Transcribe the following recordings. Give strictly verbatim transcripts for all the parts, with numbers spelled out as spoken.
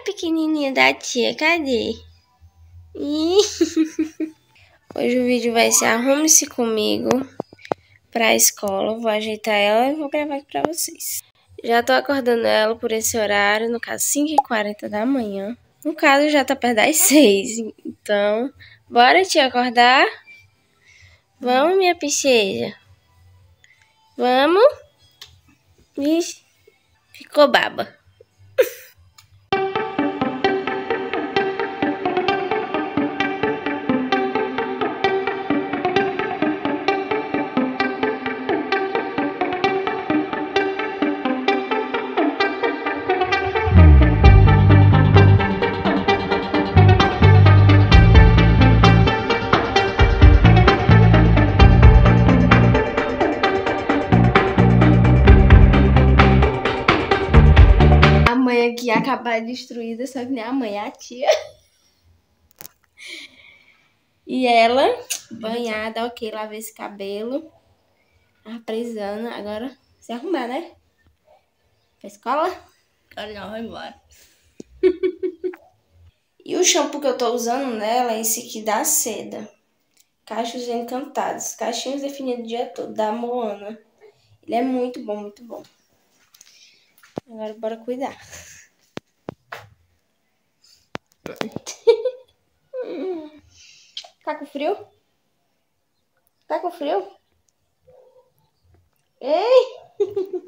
pequenininha da tia, cadê? Ih. Hoje o vídeo vai ser arrume-se comigo pra escola. Vou ajeitar ela e vou gravar aqui pra vocês. Já tô acordando ela por esse horário, no caso cinco e quarenta da manhã. No caso já tá perto das seis, então bora te acordar? Vamos, minha princesa? Vamos? Ixi, ficou baba. Aqui acabar destruída, só que nem a mãe, é a tia. E ela, banhada, ok, lavei esse cabelo. A presana, agora se arrumar, né? Pra escola? Agora não, vai embora. E o shampoo que eu tô usando nela é esse aqui da Seda. Cachos Encantados, cachinhos definidos o dia todo, da Moana. Ele é muito bom, muito bom. Agora bora cuidar. Tá com frio? Tá com frio? Ei!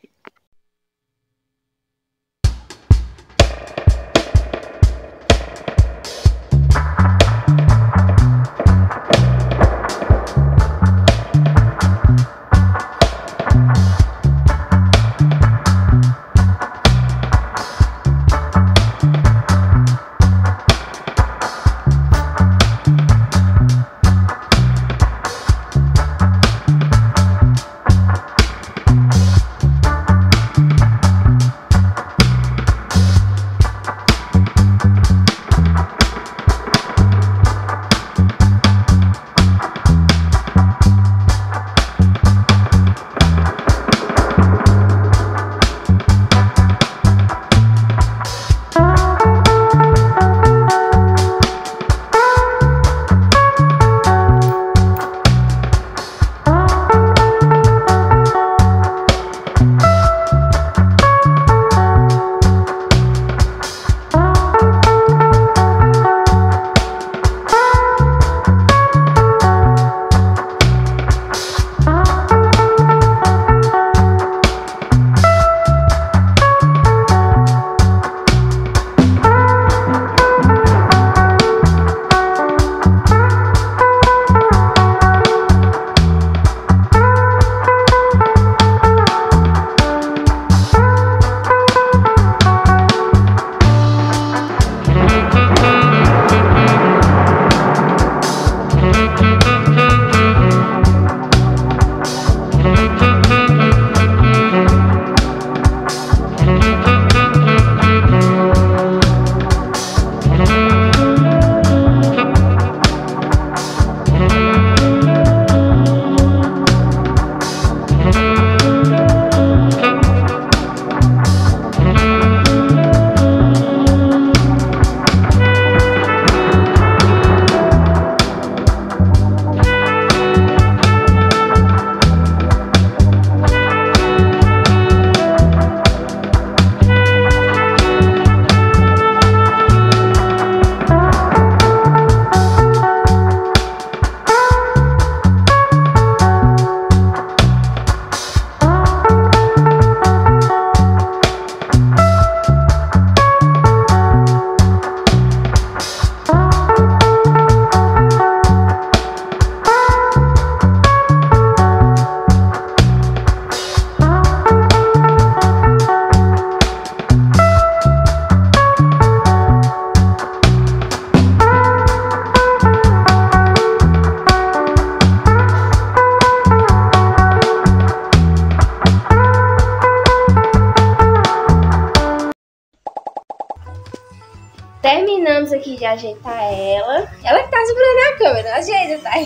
Terminamos aqui de ajeitar ela. Ela que tá segurando a câmera, ajeita, tá?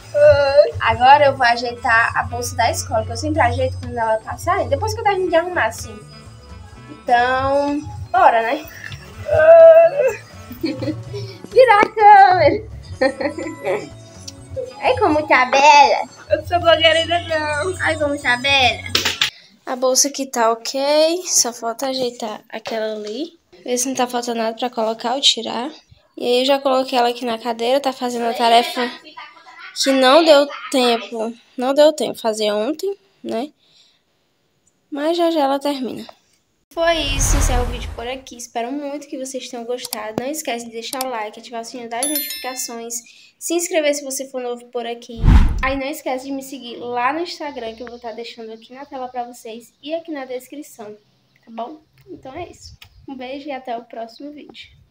Agora eu vou ajeitar a bolsa da escola, que eu sempre ajeito quando ela tá saindo, depois que eu termino de arrumar, assim. Então, bora, né? Vira a câmera. Ai, como tá bela. Eu não sou blogueira ainda não. Ai, como tá bela. A bolsa aqui tá ok. Só falta ajeitar aquela ali. Ver se não tá faltando nada pra colocar ou tirar. E aí eu já coloquei ela aqui na cadeira. Tá fazendo a tarefa que não deu tempo. Não deu tempo fazer ontem, né? Mas já já ela termina. Foi isso, encerro o vídeo por aqui. Espero muito que vocês tenham gostado. Não esquece de deixar o like, ativar o sininho das notificações, se inscrever se você for novo por aqui. Aí não esquece de me seguir lá no Instagram, que eu vou estar deixando aqui na tela pra vocês e aqui na descrição, tá bom? Então é isso. Um beijo e até o próximo vídeo.